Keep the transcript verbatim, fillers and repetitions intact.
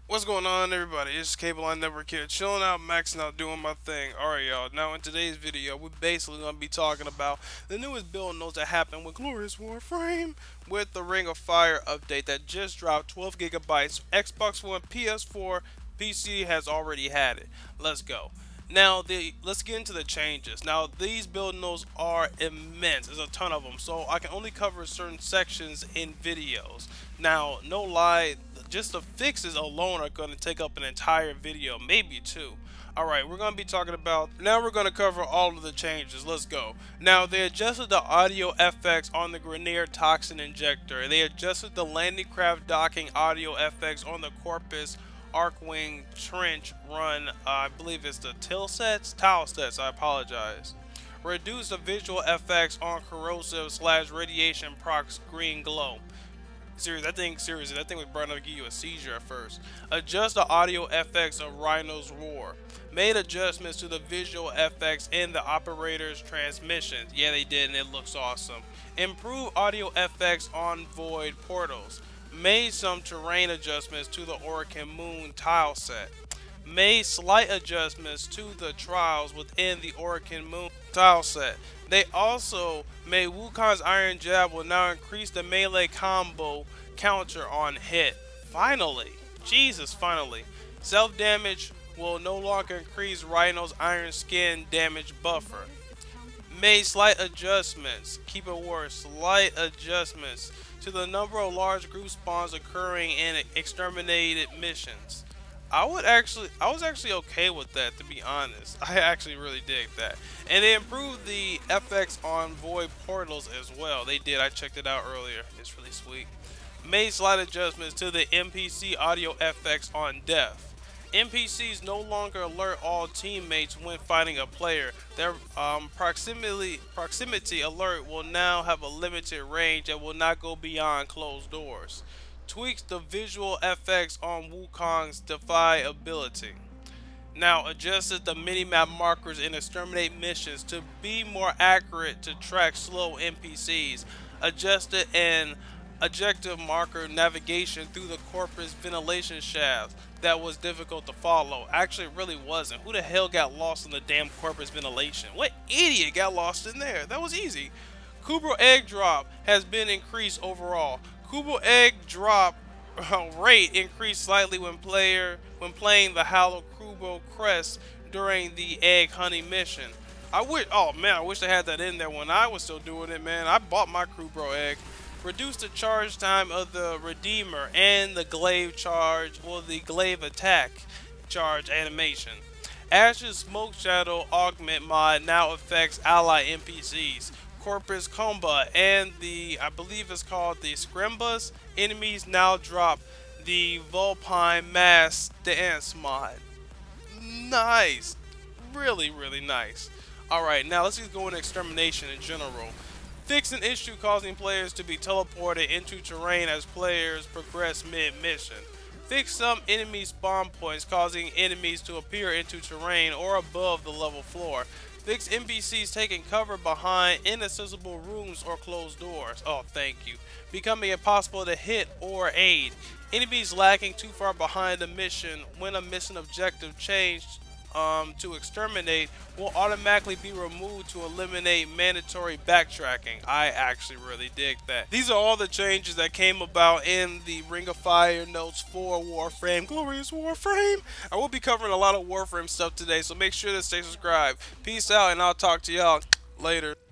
What's going on, everybody? It's Cable Line Network here, chilling out, maxing out, doing my thing. Alright, y'all. Now, in today's video, we're basically going to be talking about the newest build notes that happened with Glorious Warframe with the Ring of Fire update that just dropped twelve gigabytes. Xbox One, P S four, P C has already had it. Let's go. Now, the let's get into the changes. Now, these build notes are immense. There's a ton of them, so I can only cover certain sections in videos. Now, no lie, just the fixes alone are going to take up an entire video, maybe two. Alright, we're going to be talking about, now we're going to cover all of the changes. Let's go. Now, they adjusted the audio F X on the Grineer Toxin Injector. They adjusted the landing craft docking audio F X on the Corpus Archwing Trench Run. uh, I believe it's the till sets? Tile sets, I apologize. Reduce the visual F X on corrosive slash radiation procs green glow. Serious, I think seriously, that thing was bright enough to give you a seizure at first. Adjust the audio F X of Rhino's Roar. Made adjustments to the visual F X in the operator's transmissions. Yeah, they did, and it looks awesome. Improve audio F X on Void Portals. Made some terrain adjustments to the Orokin Moon tile set. Made slight adjustments to the trials within the Orokin Moon tile set. They also made Wukong's Iron Jab will now increase the melee combo counter on hit. Finally, Jesus, finally. Self damage will no longer increase Rhino's Iron Skin damage buffer. Made slight adjustments, keep it worse, slight adjustments to the number of large group spawns occurring in exterminated missions. I would actually, I was actually okay with that, to be honest. I actually really dig that. And they improved the F X on Void Portals as well. They did, I checked it out earlier. It's really sweet. Made slight adjustments to the N P C audio F X on Death. N P Cs no longer alert all teammates when fighting a player. Their um, proximity, proximity alert will now have a limited range and will not go beyond closed doors. Tweaks the visual F X on Wukong's Defy ability. Now adjusted the minimap markers in exterminate missions to be more accurate to track slow N P Cs. Adjusted an objective marker navigation through the Corpus ventilation shaft that was difficult to follow. Actually, it really wasn't. Who the hell got lost in the damn Corpus ventilation? What idiot got lost in there? That was easy. Kubrow egg drop has been increased overall. Kubrow egg drop rate increased slightly when player when playing the Hallowed Kubrow Crest during the egg hunting mission. I wish, oh man, I wish I had that in there when I was still doing it, man. I bought my Kubrow egg. Reduce the charge time of the Redeemer and the Glaive charge or the Glaive attack charge animation. Ash's Smoke Shadow Augment mod now affects ally N P Cs. Corpus Comba and the, I believe it's called the Scrimbus enemies now drop the Vulpine Mass Dance mod. Nice. Really, really nice. Alright, now let's just go into extermination in general. Fix an issue causing players to be teleported into terrain as players progress mid-mission. Fix some enemy spawn points causing enemies to appear into terrain or above the level floor. Fix N P Cs taking cover behind inaccessible rooms or closed doors. Oh, thank you. Becoming impossible to hit or aid. Enemies lagging too far behind the mission when a mission objective changed um, to exterminate will automatically be removed to eliminate mandatory backtracking. I actually really dig that. These are all the changes that came about in the Ring of Fire notes for Warframe, Glorious Warframe. I will be covering a lot of Warframe stuff today, so make sure to stay subscribed. Peace out, and I'll talk to y'all later.